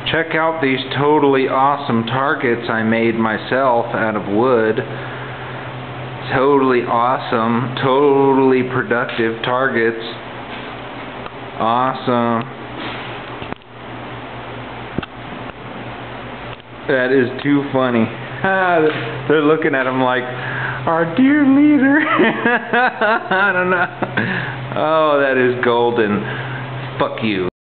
Check out these totally awesome targets I made myself out of wood. Totally awesome, totally productive targets. Awesome. That is too funny. They're looking at him like, our dear leader. I don't know. Oh, that is golden. Fuck you.